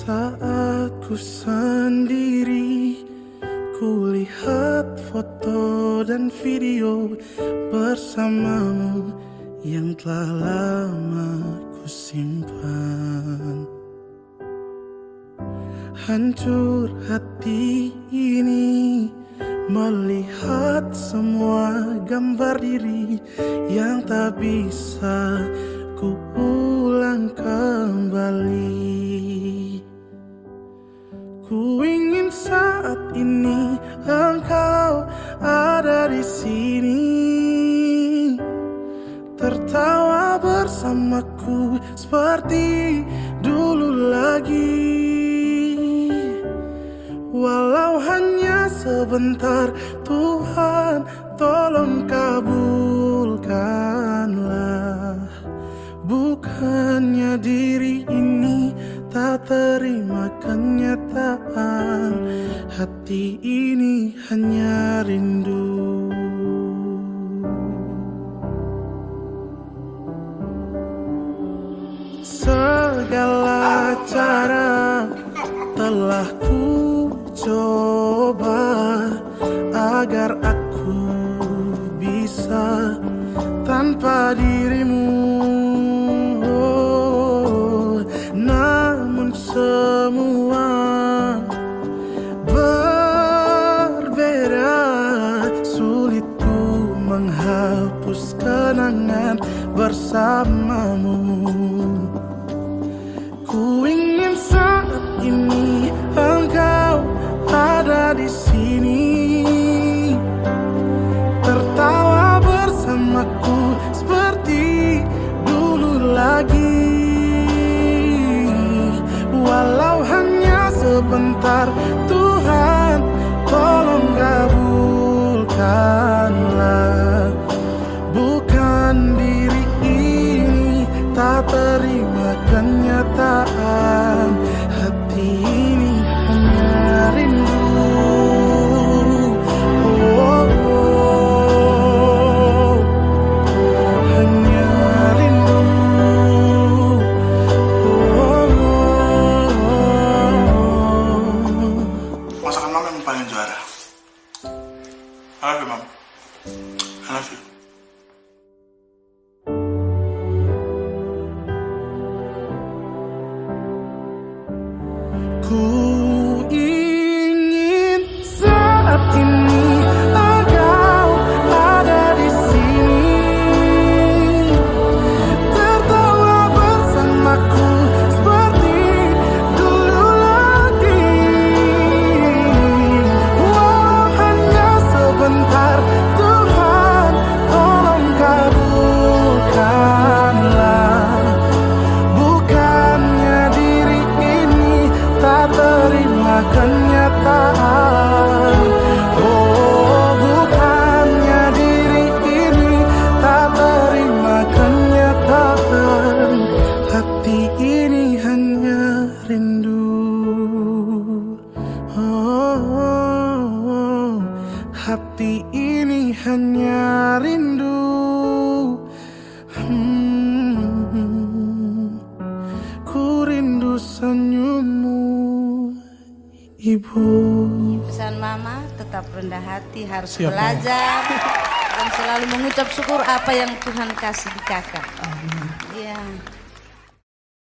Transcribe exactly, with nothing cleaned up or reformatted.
Saat ku sendiri, kulihat foto dan video bersamamu yang telah lama ku simpan. Hancur hati ini melihat semua gambar diri yang tak bisa ku ulang kembali. Ku ingin saat ini engkau ada di sini, tertawa bersamaku seperti dulu lagi. Walau hanya sebentar, Tuhan tolong kabulkanlah. Bukannya diri ini tak terima kenyataan, hati ini hanya rindu. Segala cara telah ku coba agar aku bisa tanpa dirimu. Namun semua berbeda, sulit ku menghapus kenangan bersamamu. Ku ingin saat ini engkau ada di sini, tertawa bersamaku seperti dulu lagi. Walau hanya sebentar, Tuhan tolong kabulkanlah. Bukan diri ini tak terima kenyataan, hati ini hanya rindu. Oh, oh, hanya rindu. Masakan mama yang paling juara. I love you, mom. I love you. Ku ingin saat ini engkau ada di sini, tertawa bersamaku seperti dulu lagi. Walau hanya sebentar, Tuhan tolong kabulkanlah. Bukannya diri ini tak terima kenyataan. Oh, bukannya diri ini tak terima kenyataan, hati ini hanya rindu. Oh, oh, oh, hati ini hanya rindu. Hmm, ku rindu senyummu, Ibu. Pesan mama, tetap rendah hati, harus Siap, belajar dan selalu mengucap syukur apa yang Tuhan kasih di kakak. Iya.